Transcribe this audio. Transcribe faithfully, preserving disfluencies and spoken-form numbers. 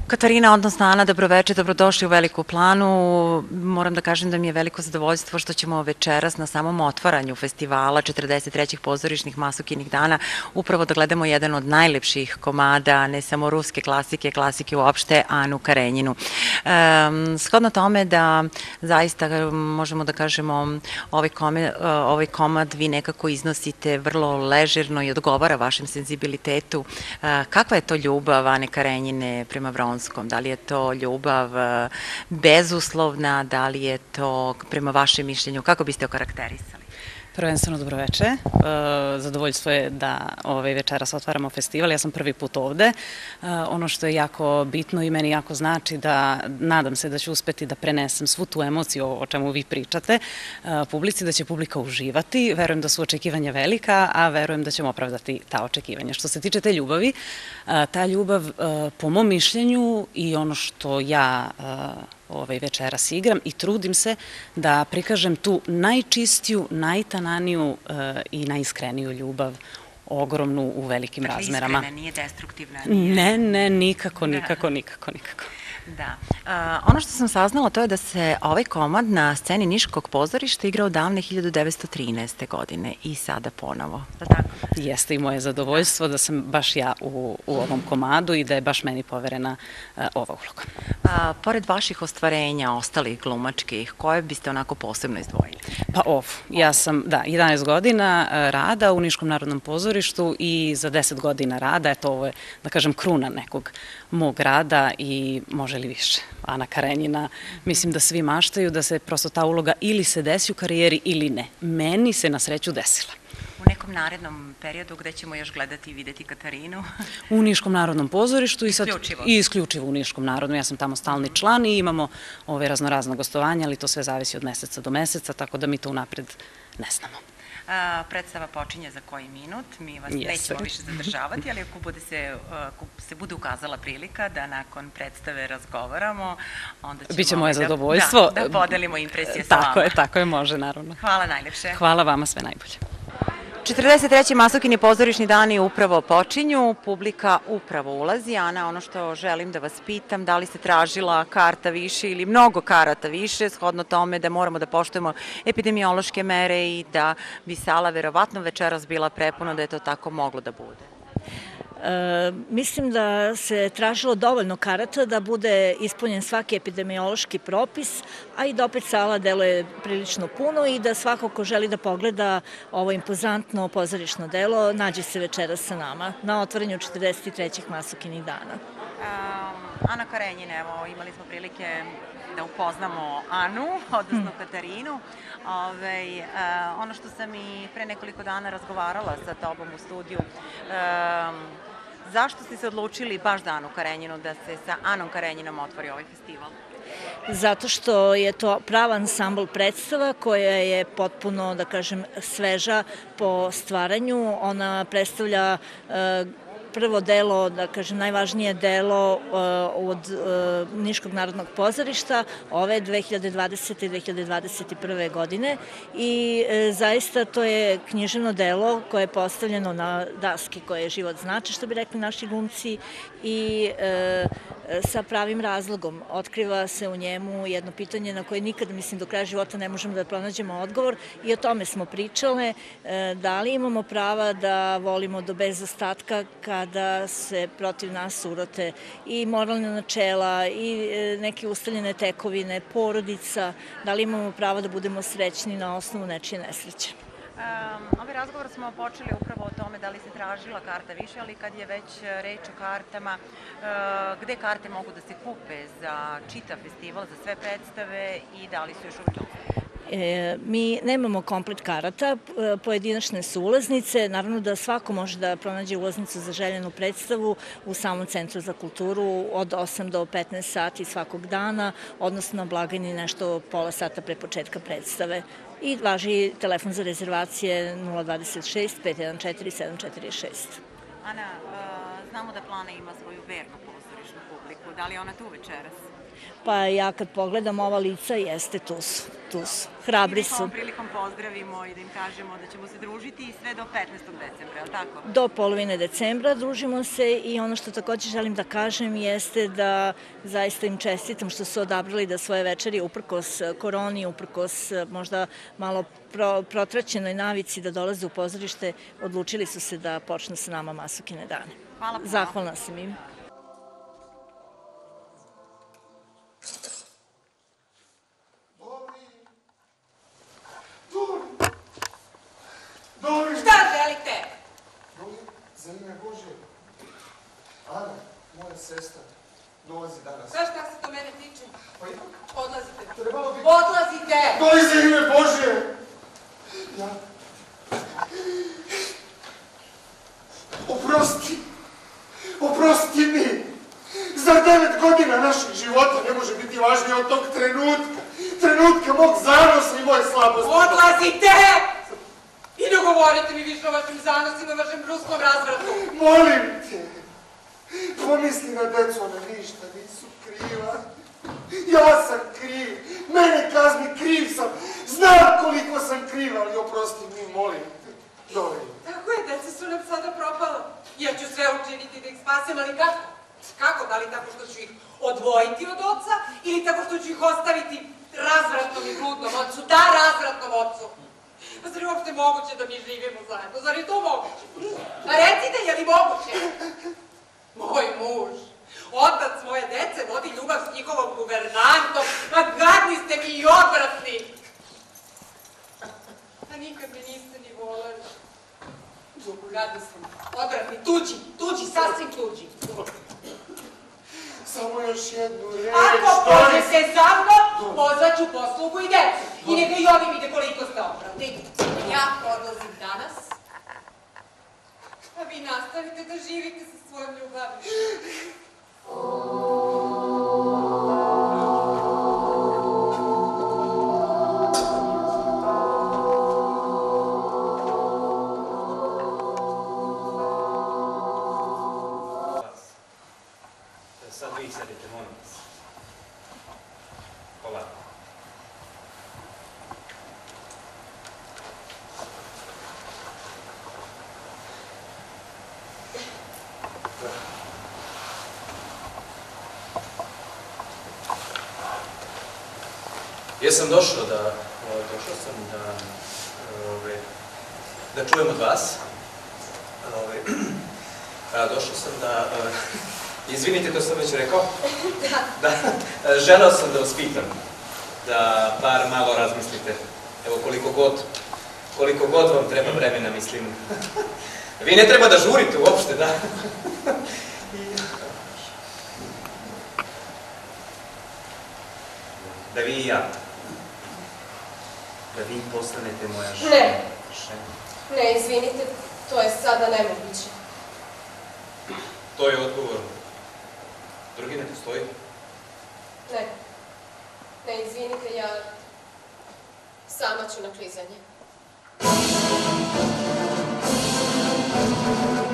Katarina, odnosno Ana, dobroveče, dobrodošli u Veliku Planu. Moram da kažem da mi je veliko zadovoljstvo što ćemo večeras na samom otvaranju festivala četrdeset trećih pozorišnih Masukinih dana upravo da gledamo jedan od najlepših komada, ne samo ruske klasike, klasike uopšte, Anu Karenjinu. Shodno tome da zaista možemo da kažemo ovaj komad vi nekako iznosite vrlo ležerno i odgovara vašem senzibilitetu. Kakva je to ljubav Ane Karenjine prema Vronskom? Da li je to ljubav bezuslovna, da li je to prema vašem mišljenju, kako biste okarakterisali? Prvenstveno dobroveče, zadovoljstvo je da večeras otvaramo festival, ja sam prvi put ovde. Ono što je jako bitno i meni jako znači da nadam se da ću uspeti da prenesem svu tu emociju o čemu vi pričate publici, da će publika uživati, verujem da su očekivanja velika, a verujem da ćemo opravdati ta očekivanja. Što se tiče te ljubavi, ta ljubav po mom mišljenju i ono što ja večeras igram i trudim se da prikažem tu najčistiju, najtananiju i najiskreniju ljubav, ogromnu u velikim razmerama. Dakle, iskrena, nije destruktivna? Ne, ne, nikako, nikako, nikako, nikako. Da. Ono što sam saznala to je da se ovaj komad na sceni Niškog pozorišta igrao davne hiljadu devetsto trinaeste. godine i sada ponovo. Jeste i moje zadovoljstvo da sam baš ja u ovom komadu i da je baš meni poverena ova uloga. Pored vaših ostvarenja, ostalih glumačkih, koje biste onako posebno izdvojili? Pa ovo, ja sam, da, jedanaest godina rada u Niškom narodnom pozorištu i za deset godina rada, eto ovo je, da kažem, kruna nekog mog rada i može li više. Ana Karenjina, mislim da svi maštaju da se prosto ta uloga ili se desi u karijeri ili ne. Meni se na sreću desila. U nekom narednom periodu gde ćemo još gledati i videti Katarinu? U Niškom narodnom pozorištu i Isključivo? I isključivo u Niškom narodnom. Ja sam tamo stalni član i imamo ove raznorazna gostovanja, ali to sve zavisi od meseca do meseca, tako da mi to unapred ne znamo. Predstava počinje za koji minut, mi vas nećemo više zadržavati, ali ako se bude ukazala prilika da nakon predstave razgovaramo, onda ćemo... Biće moje zadovoljstvo. Da podelimo impresije sa vama. Tako je, tako je, može, naravno. Hvala najlepše. Hvala vama, sve najbolje. četrdeset treći Masukini pozorišni dani upravo počinju, publika upravo ulazi. Ana, ono što želim da vas pitam, da li ste tražila karta više ili mnogo karata više, shodno tome da moramo da poštujemo epidemiološke mere i da bi sala verovatno večeras bila prepuna, da je to tako moglo da bude? Mislim da se tražilo dovoljno karata da bude ispunjen svaki epidemiološki propis, a i da opet sala deluje prilično puno i da svako ko želi da pogleda ovo impozantno pozorišno delo nađe se večeras sa nama na otvaranju četrdeset trećih Masukinih dana. Ana Karenjina, evo imali smo prilike da upoznamo Anu, odnosno Katarinu. Ono što sam i pre nekoliko dana razgovarala sa tobom u studiju, zašto ste se odlučili baš za Anu Karenjinu, da se sa Anom Karenjinom otvori ovaj festival? Zato što je to prava ansambl predstava koja je potpuno, da kažem, sveža po stvaranju. Ona predstavlja prvo delo, da kažem, najvažnije delo od Niškog narodnog pozorišta ove dve hiljade dvadesete. i dve hiljade dvadeset prve. godine i zaista to je književno delo koje je postavljeno na daski koje je život znači, što bi rekli naši glumci, i sa pravim razlogom. Otkriva se u njemu jedno pitanje na koje nikada, mislim, do kraja života ne možemo da pronađemo odgovor i o tome smo pričale. Da li imamo prava da volimo do bez ostatka kada se protiv nas urote i moralne načela i neke ustaljene tekovine, porodica, da li imamo prava da budemo srećni na osnovu nečije nesreće? Ovaj razgovor smo počeli upravo o tome da li se tražila karta više, ali kad je već reč o kartama, gde karte mogu da se kupe za čitav festival, za sve predstave i da li su još uvijek dostupne? Mi nemamo komplet karata, pojedinačne su ulaznice, naravno da svako može da pronađe ulaznicu za željenu predstavu u samom Centru za kulturu od osam do petnaest sati svakog dana, odnosno na blagajni nešto pola sata pre početka predstave. I važi telefon za rezervacije nula dvadeset šest pet jedan četiri sedam četiri šest. Ana, znamo da Plana ima svoju vernu pozorišnu publiku, da li je ona tu večeras? Pa ja kad pogledam ova lica, jeste, tu su. tu su, hrabri su. I da ovom prilikom pozdravimo i da im kažemo da ćemo se družiti sve do petnaestog decembra, je li tako? Do polovine decembra družimo se i ono što takođe želim da kažem jeste da zaista im čestitam što su odabrali da svoje večeri uprkos koroni, uprkos možda malo pro, protraćenoj navici da dolaze u pozorište, odlučili su se da počnu sa nama Masukine dane. Hvala puno. Zahvalna sam im. Šta želite? Za ime Bože, Ana, moja sestra, dolazi danas. Znaš šta se to mene tiče? Pa ipak, Odlazite. trebalo bi... Odlazite! Dolazi za ime Bože! Ja... Oprosti! Oprosti mi! Za devet godina našeg života ne može biti važnije od tog trenutka. Trenutka mog zanosa i moje slabosti. Odlazite! I ne govorite mi više o vašim zanosima, vašem bruskom razvratu. Molim te, pomisli na decu, ona ništa nisu kriva. Ja sam kriv, mene kazni, kriv sam. Znam koliko sam kriv, ali oprosti mi, molim te. Dovoljno. Tako je, deca su nam sada propala. Ja ću sve učiniti da ih spasem, ali kako? Kako? Da li tako što ću ih odvojiti od oca ili tako što ću ih ostaviti razvratnom i bludnom ocu? Da, razvratnom ocu. Pa zar je uopšte moguće da mi živimo zajedno? Zar je to moguće? A recite, je li moguće? Moj muž, otac moje dece, vodi ljubav s njihovom guvernantom. Ma gadni ste mi i odvratni. A nikad me niste ni voleli. Gadni ste mi, odvratni, tuđi, tuđi, sasvim tuđi. Samo još jednu reč. Ako pođete za mnom, pozvaću poslugu i decu. I neka i ovi vide koliko ste opravni. Ja odlazim danas, a vi nastavite da živite sa svojom ljubavim. Sad vi sedite, molim vas. Polako. Jesam došao da, došao sam da, ove, da čujem od vas. Ove, došao sam da, ove, izvinite, to sam već rekao. Da. Da, želeo sam da vas pitam, da bar malo razmislite. Evo, koliko god, koliko god vam treba vremena, mislim. Vi ne treba da žurite uopšte, da. Da vi i ja, da vi postanete moja žena. Ne. Ne, izvinite, to je sada nemoguće. To je odgovor. Drugi ne postoji? Ne. Ne, izvinite, ja sama ću na klizanje.